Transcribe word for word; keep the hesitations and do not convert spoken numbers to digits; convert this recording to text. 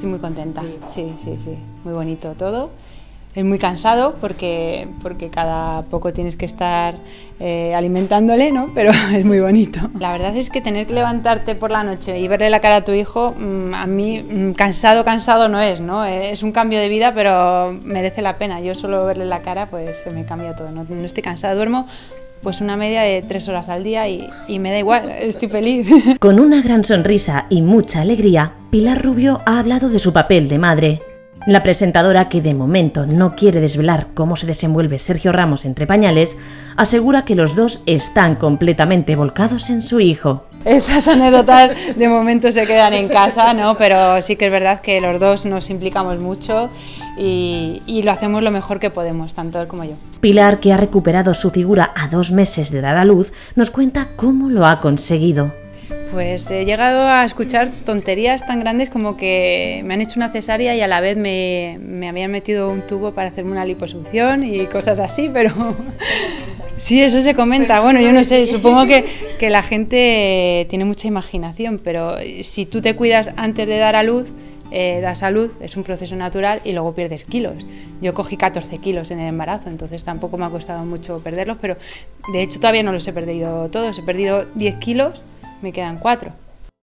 estoy muy contenta. Sí, sí, sí, sí. Muy bonito todo. Es muy cansado porque, porque cada poco tienes que estar eh, alimentándole, ¿no? Pero es muy bonito. La verdad es que tener que levantarte por la noche y verle la cara a tu hijo, mmm, a mí mmm, cansado, cansado no es, ¿no? Es un cambio de vida, pero merece la pena. Yo solo verle la cara, pues se me cambia todo. No, no estoy cansada, duermo pues una media de tres horas al día y, y me da igual, estoy feliz. Con una gran sonrisa y mucha alegría, Pilar Rubio ha hablado de su papel de madre. La presentadora, que de momento no quiere desvelar cómo se desenvuelve Sergio Ramos entre pañales, asegura que los dos están completamente volcados en su hijo. Esas anécdotas de momento se quedan en casa, ¿no? Pero sí que es verdad que los dos nos implicamos mucho y, y lo hacemos lo mejor que podemos, tanto él como yo. Pilar, que ha recuperado su figura a dos meses de dar a luz, nos cuenta cómo lo ha conseguido. Pues he llegado a escuchar tonterías tan grandes como que me han hecho una cesárea y a la vez me, me habían metido un tubo para hacerme una liposucción y cosas así, pero sí, eso se comenta. Bueno, yo no sé, supongo que, que la gente tiene mucha imaginación, pero si tú te cuidas antes de dar a luz, eh, das a luz, es un proceso natural y luego pierdes kilos. Yo cogí catorce kilos en el embarazo, entonces tampoco me ha costado mucho perderlos, pero de hecho todavía no los he perdido todos, he perdido diez kilos. Me quedan cuatro.